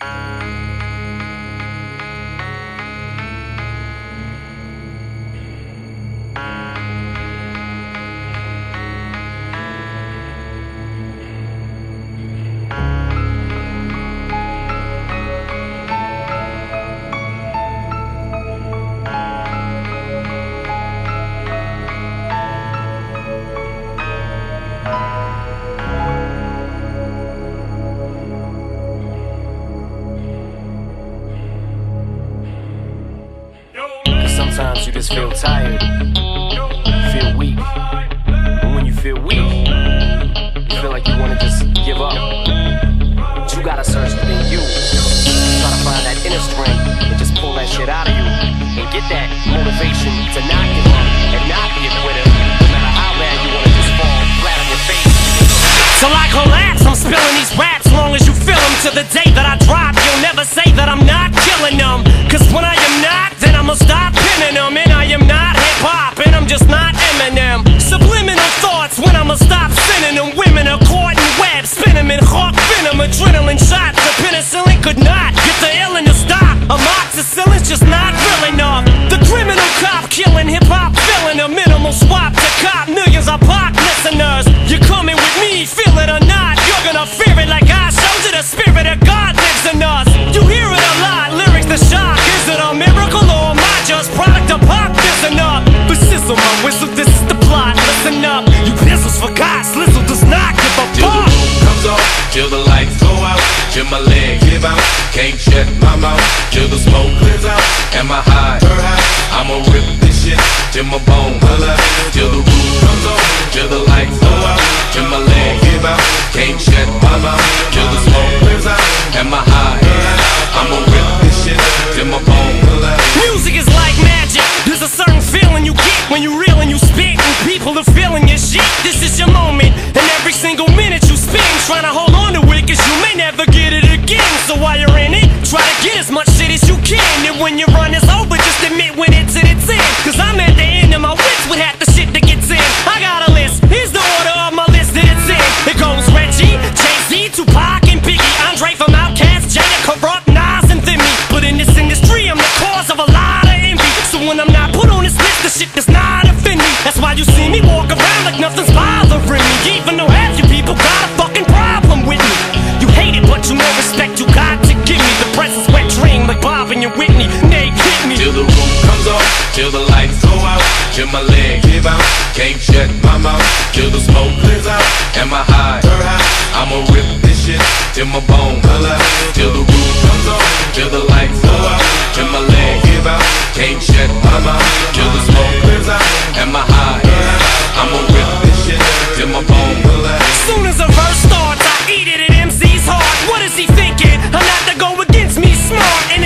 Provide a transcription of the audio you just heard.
Sometimes you just feel tired, feel weak. And when you feel weak, you feel like you want to just give up. But you gotta search within you. Try to find that inner strength and just pull that shit out of you. And get that motivation to not give up and not be a quitter. No matter how bad you want to just fall flat on your face. Till I collapse, I'm spilling these raps long as you feel them. To the day that I drop, you'll never say that I'm not killing them. Cause when I am not, then I'ma stop pinning them. And I am not hip-hop, and I'm just not Eminem. Subliminal thoughts when I'ma stop sending them. Women are caught in webs, spin them in hawk venom. Adrenaline shots, the penicillin could not get the illin' to stop. Amoxicillin's just not real enough. The criminal cop killing hip-hop, filling a minimal swap to cop millions of pop listeners. You're coming with me, feel it or not, you're gonna fear it like I showed you. The spirit of God lives in us. You hear it a lot, lyrics the shock. Is it a miracle or am I just product of pop? Listen up, but sizzle my whistle, this is the plot. Listen up, you pistols forgot, Slizzle does not give a till fuck. the roof comes off, till the lights go out, till my legs give out, can't shut my mouth, till the smoke clears out, and my high, I'ma rip this shit till my bone, till the roof comes off, till the lights go out, till my legs give out, can't shut my mouth, till the smoke clears out, and my high, I'ma rip this shit till my bone. Music is like magic. There's a certain feeling you get when you reel and you spit, and people are feeling your shit. This is your moment, and every single minute you spend trying to hold on to it, cause you may never get it again. So while you're in it, try to get as much shit as you can. And when your run is over, just admit when it's in its end. Cause I'm at the end of my wits with half the shit that gets in. I got a list, here's the order of my list that it's in. It goes Reggie, Jay-Z, Tupac, and Biggie, Andre from Outkast, Jada, Corrupt, Nas, and Thimmy. But in this industry, I'm the cause of a lot of envy. So when I'm not put on this list, the shit does not offend me. That's why you see me walk around like nothing's bothering me. Even though half you people got a fucking problem with me. You hate it, but you know respect you got to give me. The presence wet dream like Bob and your Whitney. Nate hit me. Till the roof comes off, till the lights go out, till my legs give out, can't shut my mouth, till the smoke clears out, and my high, I'ma rip this shit till my bone, till the roof comes off, till the lights go out, till my legs give out, can't shut my mouth, till the smoke clears out, and my high, I'ma rip this shit till my bone. Soon as a verse starts, I eat it at MC's heart. What is he thinking? I'm not to go against me smart, and